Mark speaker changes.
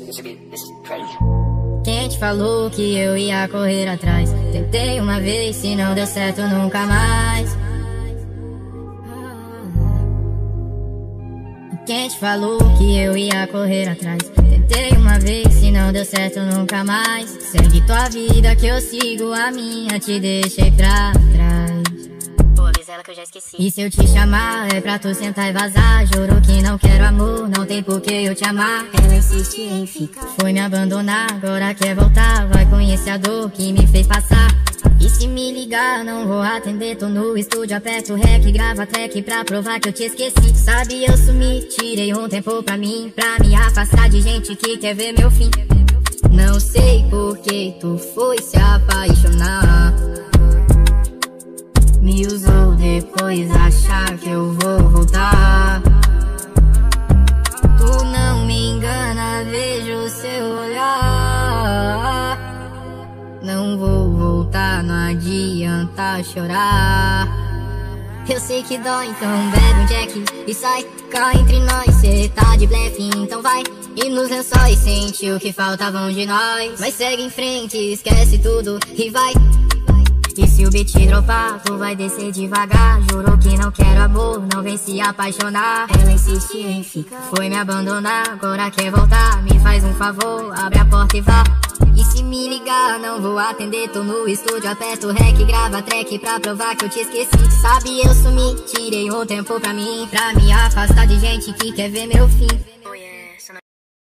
Speaker 1: This is crazy.
Speaker 2: Quem te falou que eu ia correr atrás? Tentei uma vez, se não deu certo nunca mais. Quem te falou que eu ia correr atrás? Tentei uma vez, se não deu certo nunca mais. Segue tua vida que eu sigo a minha, te deixei pra trás.
Speaker 3: Pô, avisa ela que eu já esqueci.
Speaker 2: E se eu te chamar é pra tu sentar e vazar? Juro que não quero amor, não tem por que eu te amar.
Speaker 3: Ela insiste em ficar.
Speaker 2: Foi me abandonar, agora quer voltar. Vai conhecer a dor que me fez passar. E se me ligar, não vou atender. Tô no estúdio, aperto rec, grava track pra provar que eu te esqueci. Sabe, eu sumi, tirei um tempo pra mim, pra me afastar de gente que quer ver meu fim. Não sei por que tu foi se apaixonar. Me usou, depois achar que eu vou voltar. Tu não me engana, vejo seu olhar. Não vou voltar, não adianta chorar. Eu sei que dói, então bebe um jack e sai. Cá entre nós, cê tá de blefe, então vai. E nos lençóis sente o que faltavam de nós. Mas segue em frente, esquece tudo e vai. E se o beat dropar, tu vai descer devagar. Jurou que não quero amor, não vem se apaixonar.
Speaker 3: Ela insiste em ficar.
Speaker 2: Foi me abandonar, agora quer voltar. Me faz um favor, abre a porta e vá. E se me ligar, não vou atender. Tô no estúdio, aperto rec, grava track pra provar que eu te esqueci. Sabe, eu sumi, tirei um tempo pra mim, pra me afastar de gente que quer ver meu fim.